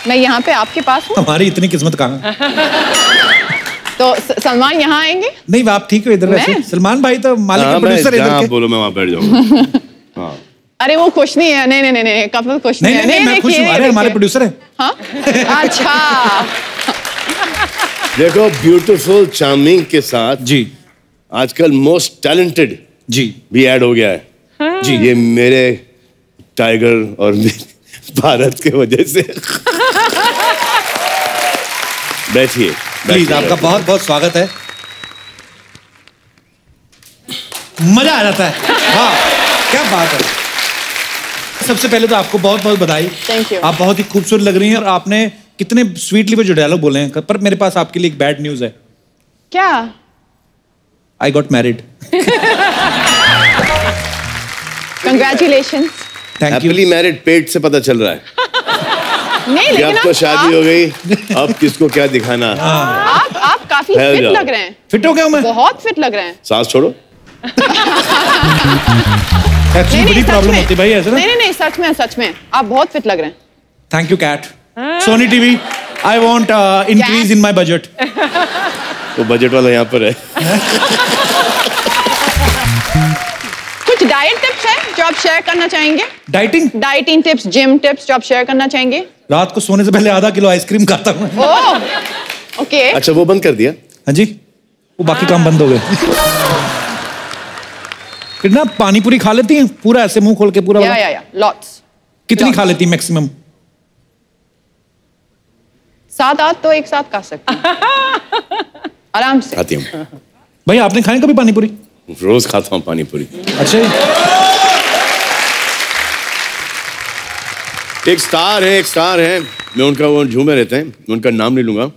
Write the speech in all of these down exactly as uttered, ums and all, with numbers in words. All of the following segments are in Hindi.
मैं यहाँ पे आपके पास हूँ। हमारी इतनी किस्मत कहाँ। तो सलमान यहाँ आएंगे? नहीं आप ठीक हो इधर वैसे। सलमान भाई तो मालिक के प्रोड्यूसर इधर के। बोलो मैं वहाँ बैठ जाऊँगा। हाँ। अरे वो खुश नहीं है। नहीं नहीं नहीं नहीं कपल खुश नहीं, नहीं, नहीं, नहीं मैं खुश हूँ। अरे हमारे प्रोड्यूसर है। हाँ अच्छा। देखो ब्यूटीफुल चार्मिंग के साथ जी आजकल मोस्ट टैलेंटेड जी भी ऐड हो गया है। हाँ। जी ये मेरे टाइगर और भारत के वजह से। बैठिए प्लीज, आपका बहुत बहुत स्वागत है। मजा आ जाता है। वाह क्या बात है। सबसे पहले तो आपको बहुत बहुत बधाई। Thank you. आप बहुत ही खूबसूरत लग रही हैं और आपने कितने स्वीटली वो जो डायलॉग बोले हैं। पर मेरे पास आपके लिए एक बैड न्यूज है। क्या? I got married. Congratulations. Thank you. Happily married पेट से पता चल रहा है। नहीं लेकिन अब तो शादी हो गई, अब किसको क्या दिखाना। आप आप काफी फिट लग रहे हैं। फिट हो गया हूं मैं? बहुत फिट लग रहे हैं। सांस छोड़ो। एक्चुअली बड़ी प्रॉब्लम होती है भाई ऐसे ना। नहीं नहीं नहीं सच में सच में आप बहुत फिट लग रहे हैं। Thank you Kat. Sony TV I want increase in my budget. तो बजट वाला यहाँ पर है। कुछ डाइट टिप्स है जो आप शेयर करना चाहेंगे? Dieting dieting tips, gym tips जो आप शेयर करना चाहेंगे? रात को सोने से पहले आधा किलो आइसक्रीम खाता हूँ। Oh okay. अच्छा वो बंद कर दिया? हाँ जी वो बाकी काम बंद हो गए। कितना पानी पूरी खा लेती हैं पूरा ऐसे मुंह खोल के पूरा? या या या लॉट्स। कितनी खा लेती मैक्सिमम? सात आठ तो एक साथ खा सकते हैं आराम से। खाती हूँ भाई। आपने खाई कभी पानी पूरी? रोज खाता हूँ पानी पूरी। अच्छा एक स्टार है, एक स्टार है, मैं उनका वो झूमे रहते हैं, उनका नाम नहीं लूंगा।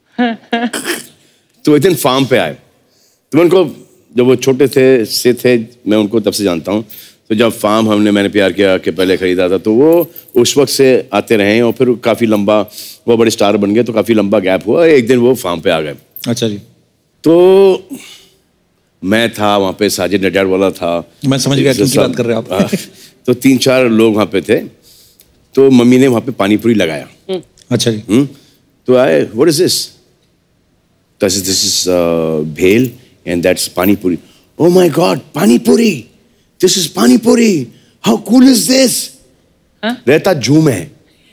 तो एक दिन फार्म पे आए, तो मैं उनको जब वो छोटे थे से थे मैं उनको तब से जानता हूँ। तो जब फार्म हमने मैंने प्यार किया कि पहले खरीदा था, तो वो उस वक्त से आते रहे और फिर काफ़ी लंबा वो बड़े स्टार बन गए, तो काफ़ी लंबा गैप हुआ। एक दिन वो फार्म पे आ गए। अच्छा जी। तो मैं था वहाँ पे, साजिद नडियाड वाला था। मैं समझ गया किसकी बात कर रहे हो आप। तो तीन चार लोग वहाँ पे थे, तो मम्मी ने वहाँ पे पानी पूरी लगाया। अच्छा जी। हुँ? तो आए, what is this? This is this is bhel and that's pani puri. Oh my God, पानी पूरी, this is pani puri, how cool is this? रहता जूम है।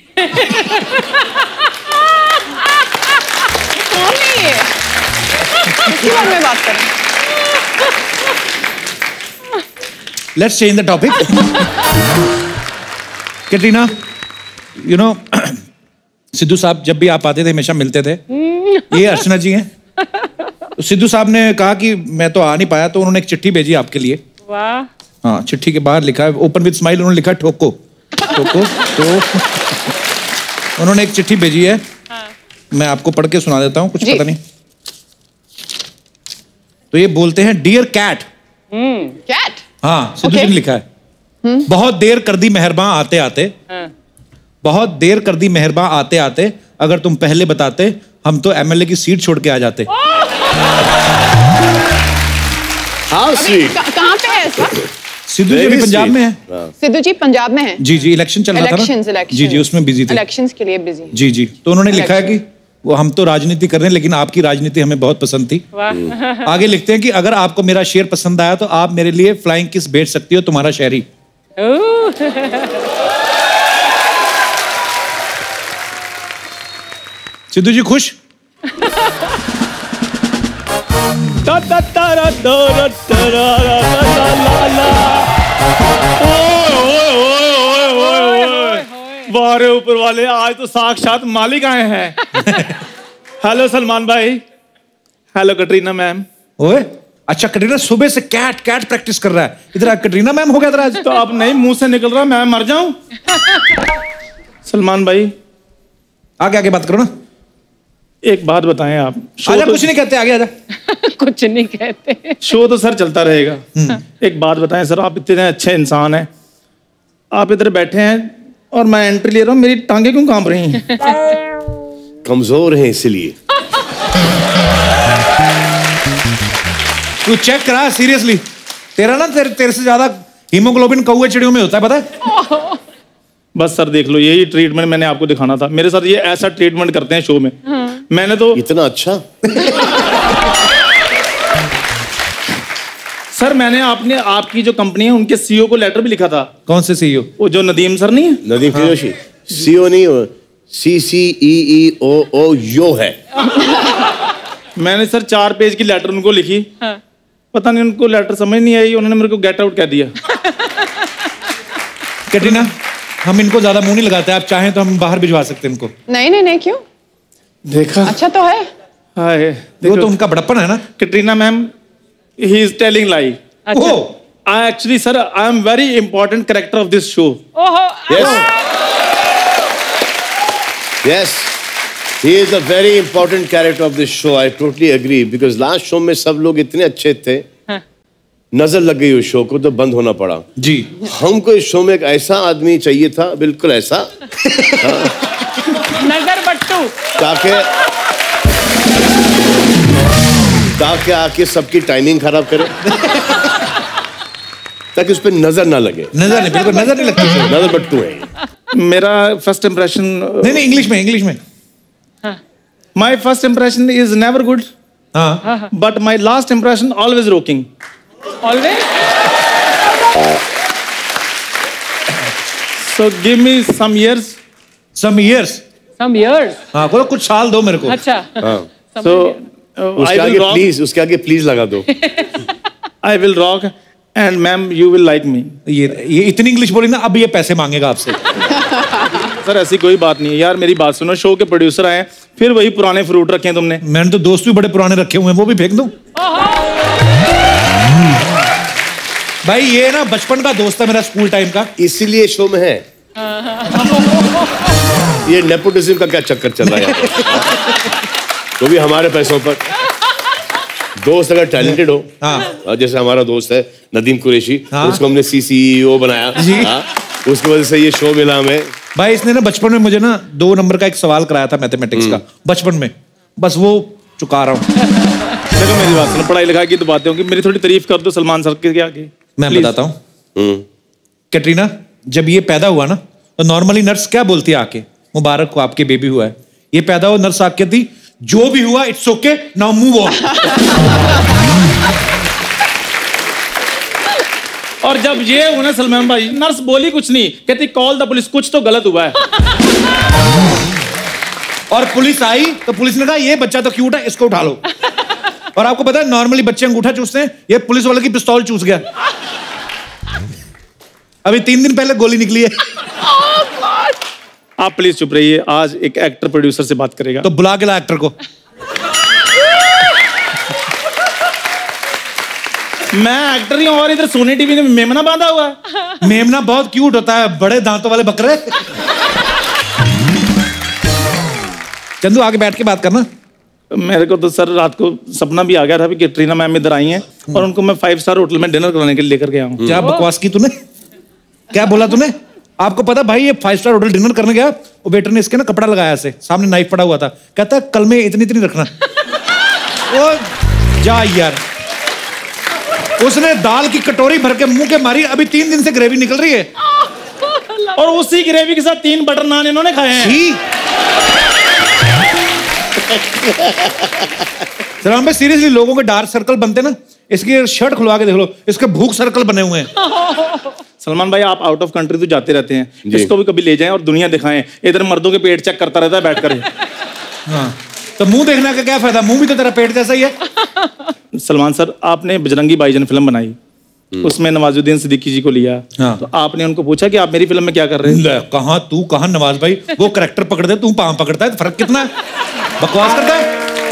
किसकी बारे में बात करें? Let's change the topic. Katrina, you know Sidhu साहब जब भी आप आते थे हमेशा मिलते थे। ये अर्चना जी हैं। तो सिद्धू साहब ने कहा कि मैं तो आ नहीं पाया, तो उन्होंने एक चिट्ठी भेजी आपके लिए। वाह। हाँ, चिट्ठी के बाहर लिखा है ओपन विद स्माइल, उन्होंने लिखा ठोको ठोको। तो उन्होंने एक चिट्ठी भेजी है। हाँ। मैं आपको पढ़ के सुना देता हूँ, कुछ पता नहीं। तो ये बोलते हैं डियर कैट। कैट? हाँ, सिद्धू जी ने लिखा है। बहुत देर कर दी मेहरबान आते आते, बहुत देर कर दी मेहरबान आते आते, अगर तुम पहले बताते हम तो एमएलए की सीट छोड़ के आ जाते। How sweet. कहाँ पे है इसका? सिद्धू जी अभी पंजाब में है। सिद्धू जी पंजाब में है? जी जी, इलेक्शन चल रहा था ना। Elections, elections. जी जी, उसमें बिजी थे। इलेक्शंस के लिए बिजी। जी जी, तो उन्होंने लिखा है कि वो हम तो राजनीति कर रहे हैं लेकिन आपकी राजनीति हमें बहुत पसंद थी। आगे लिखते हैं कि अगर आपको मेरा शेर पसंद आया तो आप मेरे लिए फ्लाइंग किस भेज सकती हो, तुम्हारा शेरी। सिद्धू जी खुश? वारे ऊपर वाले, आज तो साक्षात मालिक आए हैं। हेलो सलमान भाई। Hello Katrina ma'am. ओए अच्छा, कटरीना सुबह से कैट कैट प्रैक्टिस कर रहा है, इधर कटरीना मैम हो गया था आज। तो आप नहीं, मुंह से निकल रहा, मैं मर जाऊं। सलमान भाई आगे आगे बात करो ना। एक बात बताएं आप। आजा, तो... कुछ नहीं कहते, आगे आजा। कुछ नहीं कहते। शो तो सर चलता रहेगा। एक बात बताएं सर, आप इतने अच्छे इंसान हैं, आप इधर बैठे हैं और मैं एंट्री ले रहा हूँ, मेरी टांगे क्यों कांप रही हैं? कमजोर हैं इसलिए। तू चेक करा सीरियसली, तेरा ना तेरे, तेरे से ज्यादा हीमोग्लोबिन कौवे चिड़ियों में होता है, पता है? बस सर देख लो, यही ट्रीटमेंट मैंने आपको दिखाना था। मेरे साथ ये ऐसा ट्रीटमेंट करते हैं शो में। हाँ। मैंने तो इतना अच्छा सर मैंने आपने आपकी जो कंपनी है उनके सीईओ को लेटर भी लिखा था। कौन से सीईओ? वो जो नदीम सर नहीं है? नदीम फिरोशी। सीईओ नहीं हो, सी सी ई ई ओ ओ यो है। मैंने सर चार पेज की लेटर उनको लिखी। हाँ। पता नहीं उनको लेटर समझ नहीं आई, उन्होंने मेरे को गेट आउट कह दिया। कैटरीना, हम इनको ज्यादा मुंह नहीं लगाते, आप चाहें तो हम बाहर भिजवा सकते हैं इनको। नहीं नहीं नहीं, क्यों? देखा, अच्छा तो है। हाय, वो तो उनका बड़प्पन है ना। Katrina ma'am, he is telling lie. अच्छा। I actually sir, I am very important character of this show. ओहो। Yes, he is a very important character of this show. I totally agree because last show में सब लोग इतने अच्छे थे, हाँ. नजर लग गई उस शो को तो बंद होना पड़ा। जी, हमको इस शो में एक ऐसा आदमी चाहिए था, बिल्कुल ऐसा हाँ. नजर बट्टू, ताकि ताकि आके सबकी टाइमिंग खराब करे, ताकि उस पर नजर ना लगे। नजर नहीं, बिल्कुल नजर नहीं लगती। नजर बट्टू है। मेरा फर्स्ट इंप्रेशन नहीं नहीं इंग्लिश में इंग्लिश में my first impression is never good, but my last impression always rocking. Always. So give me some years. Some years some years हाँ, बोलो कुछ साल दो मेरे को। अच्छा। सो उसके आगे प्लीज उसके आगे प्लीज लगा दो। I will rock and ma'am you will like me. ये ये इतनी इंग्लिश बोली ना, अब ये पैसे मांगेगा आपसे। सर ऐसी कोई बात नहीं है यार, मेरी बात सुनो। शो के प्रोड्यूसर आए, फिर वही पुराने फ्रूट रखे हैं तुमने। मैंने तो दोस्त भी बड़े पुराने रखे हुए हैं, वो भी फेंक दूं? भाई ये ना बचपन का दोस्त है मेरा, स्कूल टाइम का, इसीलिए शो में है। ये नेपोटिज्म का क्या चक्कर चल रहा है तो भी हमारे पैसों पर। दोस्त अगर टैलेंटेड हो, हाँ, जैसे हमारा दोस्त है नदीम कुरैशी, हाँ, उसको हमने सी सी ई ओ बनाया, हाँ, उसकी वजह से ये शो मिला हमें। भाई इसने ना बचपन में मुझे ना दो नंबर का एक सवाल कराया था मैथमेटिक्स का, बचपन में, बस वो चुका रहा हूँ। देखो मेरी बात सुनो, पढ़ाई लिखाई की तो बातें होंगी, मेरी थोड़ी तारीफ कर दो सलमान सर के आगे। मैं बताता हूँ। कैटरीना, जब ये पैदा हुआ ना तो नॉर्मली नर्स क्या बोलती है आके, मुबारक को आपके बेबी हुआ है। ये पैदा हुआ, नर्स आके थी, जो भी हुआ it's okay, now move on. और जब ये उन्हें सलमान भाई, नर्स बोली कुछ नहीं, कहती कॉल द पुलिस, कुछ तो गलत हुआ है। और पुलिस आई तो पुलिस ने कहा ये बच्चा तो क्यूट है, इसको उठा लो। और आपको पता है नॉर्मली बच्चे अंगूठा चूसते हैं, ये पुलिस वाले की पिस्तौल चूस गया। अभी तीन दिन पहले गोली निकली है। आप प्लीज चुप रहिए, आज एक एक्टर प्रोड्यूसर से बात करेगा। तो बुला के ला एक्टर को। मैं एक्टर ही हूं और इधर सोनी टीवी में मेमना बांधा हुआ है। मेमना बहुत क्यूट होता है, बड़े दांतों वाले बकरे। चंदू आगे बैठ के बात करना। मेरे को तो सर रात को सपना भी आ गया था कि कैटरीना मैम इधर आई हैं और उनको मैं फाइव स्टार होटल में डिनर कराने के लिए लेकर गया हूँ। क्या बकवास की तूने, क्या बोला तूने? आपको पता भाई ये फाइव स्टार होटल डिनर करने गया, वो वेटर ने इसके ना कपड़ा लगाया ऐसे, सामने नाइफ पड़ा हुआ था, कहता है कल में इतनी इतनी रखना। ओ जा यार, उसने दाल की कटोरी भर के मुंह के मारी, अभी तीन दिन से ग्रेवी निकल रही है और उसी ग्रेवी के साथ तीन बटर नान इन्होंने खाए हैं। सलाम भाई सीरियसली लोगों के डार्क सर्कल बनते ना, इसकी शर्ट खुलवा के देख लो, इसके भूख सर्कल बने हुए हैं। सलमान भाई आप आउट ऑफ कंट्री तो जाते रहते हैं, इसको भी कभी ले जाएं और दुनिया दिखाएं। इधर मर्दों के पेट चेक करता रहता है बैठ कर। हाँ, तो मुंह देखने का क्या फायदा, मुंह भी तो तेरा पेट जैसा ही है। सलमान सर आपने बजरंगी भाईजान फिल्म बनाई, उसमें नवाजुद्दीन सिद्दीकी जी को लिया, हाँ। तो आपने उनको पूछा कि आप मेरी फिल्म में क्या कर रहे हैं? कहाँ तू कहाँ नवाज भाई, वो करैक्टर पकड़ दे, तू पाँव पकड़ता है, फर्क कितना है? बकवास करता है।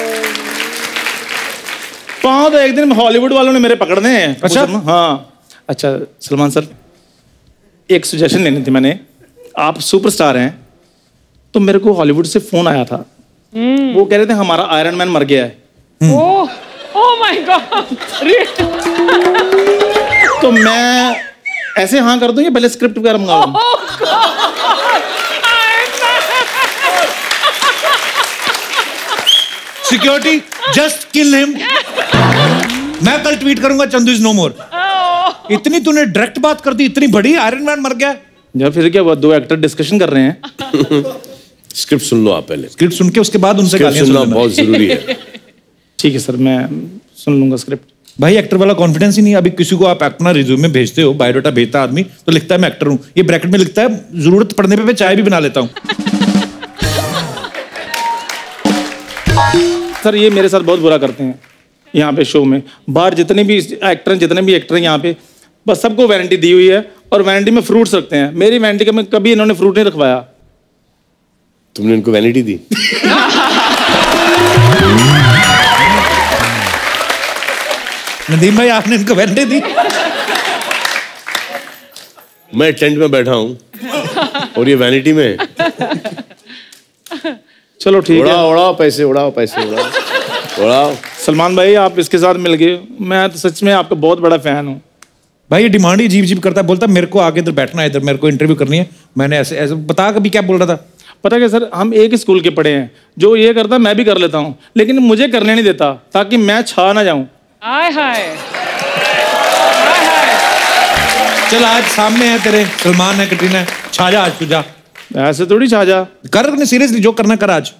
पाँव तो एक दिन हॉलीवुड वालों ने मेरे पकड़ने हैं। अच्छा हाँ। अच्छा सलमान सर एक सजेशन लेनी थी मैंने, आप सुपरस्टार हैं तो मेरे को हॉलीवुड से फोन आया था, वो कह रहे थे हमारा आयरन मैन मर गया है। Oh oh my God. तो मैं ऐसे हाँ कर दूं या पहले स्क्रिप्ट वगैरह मंगाऊं? Security just kill him. मैं कल ट्वीट करूंगा चंदू इज नो मोर। इतनी तूने डायरेक्ट बात कर दी, इतनी बड़ी, आयरन मैन मर गया। जब फिर क्या हुआ, दो एक्टर डिस्कशन कर रहे हैं। स्क्रिप्ट सुन लो आप पहले। स्क्रिप्ट सुन के उसके बाद उनसे स्क्रिप्ट गालियां सुनना सुन लेना। बहुत जरूरी है। ठीक है सर, मैं सुन लूंगा स्क्रिप्ट। भाई एक्टर वाला कॉन्फिडेंस ही नहीं है। अभी किसी को आप अपना रिज्यूमे भेजते हो, बायोडाटा भेजता आदमी तो लिखता है मैं एक्टर हूँ, ये ब्रैकेट में लिखता है जरूरत पड़ने पे मैं चाय भी बना लेता हूँ। सर ये मेरे साथ बहुत बुरा करते हैं यहाँ पे शो में। बाहर जितने भी एक्टर हैं, जितने भी एक्टर हैं यहाँ पे, बस सबको वैनिटी दी हुई है और वैनिटी में फ्रूट्स रखते हैं। मेरी वैनिटी में कभी इन्होंने फ्रूट नहीं रखवाया। तुमने इनको वैनिटी दी? नदीम भाई आपने इनको वैनिटी दी? मैं टेंट में बैठा हूँ और ये वैनिटी में। चलो ठीक है, उड़ाओ उड़ाओ पैसे, उड़ाओ पैसे, उड़ाओ उड़ाओ। सलमान भाई आप इसके साथ मिल गए, मैं तो सच में आपका बहुत बड़ा फैन हूँ। भाई ये डिमांड ही अजीब अजीब करता है, बोलता मेरे को आगे इधर बैठना है, इधर मेरे को इंटरव्यू करनी है। मैंने ऐसे ऐसे बता, कभी क्या बोल रहा था? पता क्या सर, हम एक ही स्कूल के पढ़े हैं। जो ये करता मैं भी कर लेता हूँ, लेकिन मुझे करने नहीं देता ताकि मैं छा ना जाऊं। हाय हाय चल आज सामने है तेरे, सलमान है, कटरीना है, छा जा आज तू, जा। ऐसे थोड़ी छा जा। कर सीरियसली, जो करना कर आज।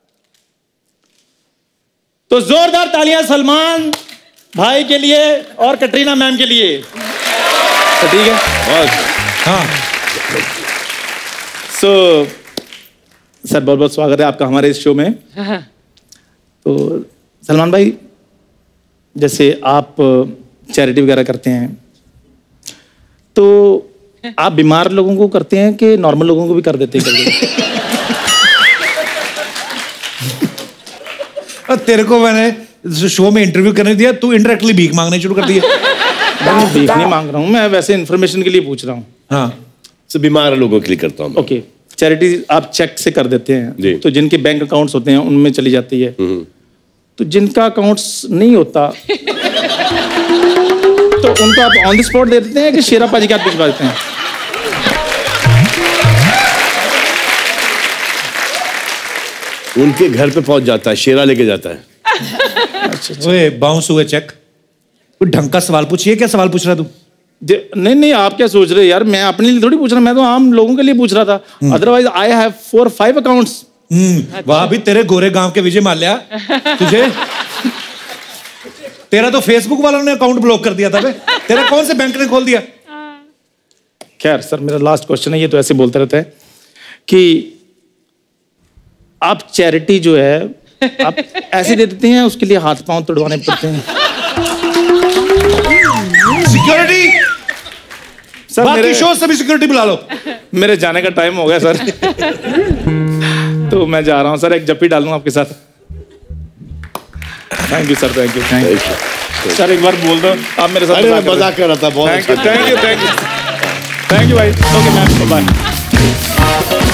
तो जोरदार तालियां सलमान भाई के लिए और कटरीना मैम के लिए। तो ठीक है, हाँ सो सर बहुत बहुत स्वागत है आपका हमारे इस शो में। तो सलमान भाई, जैसे आप चैरिटी वगैरह करते हैं, तो आप बीमार लोगों को करते हैं कि नॉर्मल लोगों को भी कर देते हैं? और तेरे को मैंने शो में इंटरव्यू करने दिया, तू इनडायरेक्टली भीख मांगने शुरू कर दिए। मैं भीख नहीं मांग रहा हूँ, मैं वैसे इन्फॉर्मेशन के लिए पूछ रहा हूँ। हाँ, सब बीमार लोगों के लिए करता हूँ। ओके, चैरिटी आप चेक से कर देते जी। हैं, तो जिनके बैंक अकाउंट्स होते हैं उनमें चली जाती है। तो जिनका अकाउंट्स नहीं होता तो उनको आप ऑन द स्पॉट दे देते हैं कि शेरा पाजी के हाथ भिजवा देते हैं? उनके घर पे पहुंच जाता है, शेरा लेके जाता है। ओए बाउंस हुए चेक। कोई ढंग का सवाल पूछिए, क्या सवाल पूछ रहा तू? नहीं नहीं, आप क्या सोच रहे हैं यार, मैं अपने लिए थोड़ी पूछ रहा, मैं तो आम लोगों के लिए पूछ रहा था। Otherwise I have four five accounts. Hmm, वहां भी तेरे गोरे गांव के विजय माल्या तुझे तेरा तो फेसबुक वालों ने अकाउंट ब्लॉक कर दिया था बे। तेरा कौन से बैंक ने खोल दिया? खैर सर, मेरा लास्ट क्वेश्चन है, ये तो ऐसे बोलते रहते हैं कि आप चैरिटी जो है आप ऐसे दे देते हैं, उसके लिए हाथ पांव तोड़वाने पड़ते हैं? सिक्योरिटी सर बाकी मेरे शो सभी सिक्योरिटी बुला लो। मेरे जाने का टाइम हो गया सर। तो मैं जा रहा हूँ सर, एक जप्पी डालूंगा आपके साथ। Thank you sir, thank you thank you sir. एक बार बोल दो आप मेरे साथ। अरे मैं मजाक कर रहा था, बहुत thank you thank you thank you thank you भाई। Okay ma'am, bye.